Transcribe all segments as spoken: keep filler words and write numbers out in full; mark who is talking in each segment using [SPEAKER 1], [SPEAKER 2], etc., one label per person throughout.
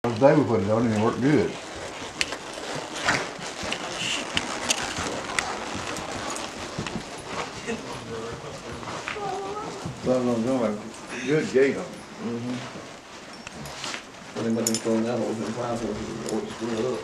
[SPEAKER 1] The day we put it on and it worked good.
[SPEAKER 2] Something's gonna have a good gate on it.
[SPEAKER 3] Mm-hmm. When they went and thrown that hole in the five horses, it always screwed up.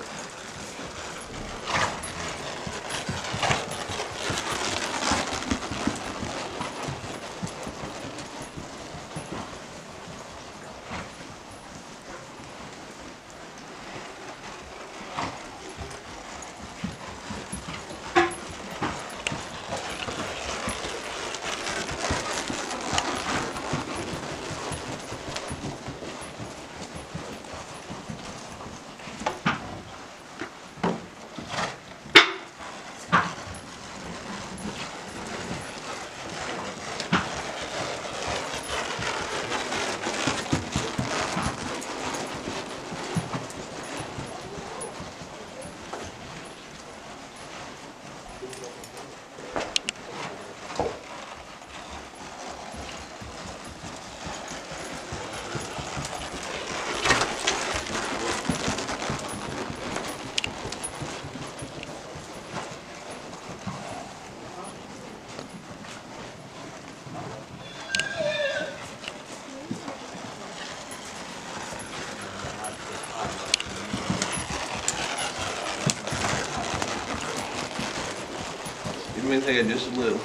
[SPEAKER 3] Give me his head just a little.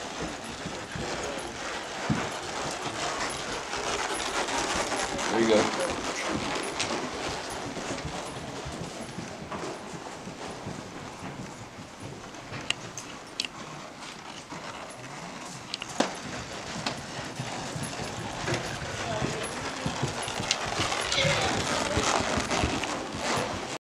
[SPEAKER 3] There you go.